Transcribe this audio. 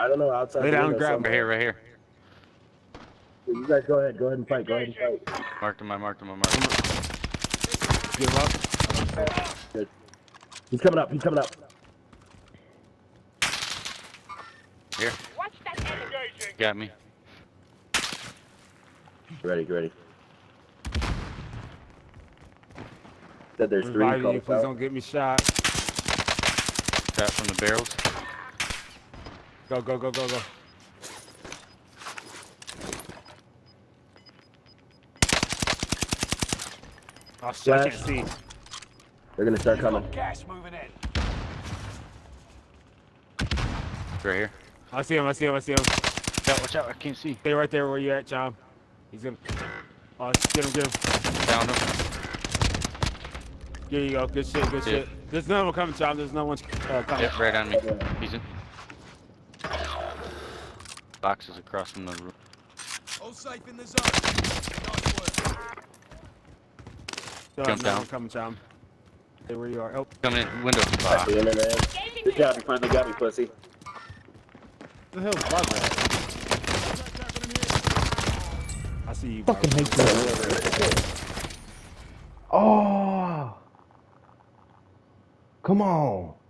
I don't know. Outside Lay the down window and grab him. somewhere. Right here. You guys go ahead. Go ahead and fight. Go ahead and fight. Marked him. I marked him. Get him up. Good. He's coming up. He's coming up. Here. Got me. Ready. Ready. Said there's three. Reviving you. Please don't get me shot. Shot from the barrels. Go. Oh shit! I can't see. They're gonna start coming. Gas moving in. Right here. I see him. Watch out. I can't see. Stay right there where you at, John. He's gonna. Oh, get him. Found him. There you go. Good shit. There's no one coming, John. There's no one coming. Yep, right on me. He's in. Boxes across from the room. All safe in the zone. Nice work. Jump down. Coming, John. Stay where you are. Oh, Coming in. Window. Back in there, man. Good job. You finally got me, pussy. what the hell's Barbara? I see you, Fucking hate that. Oh. Come on.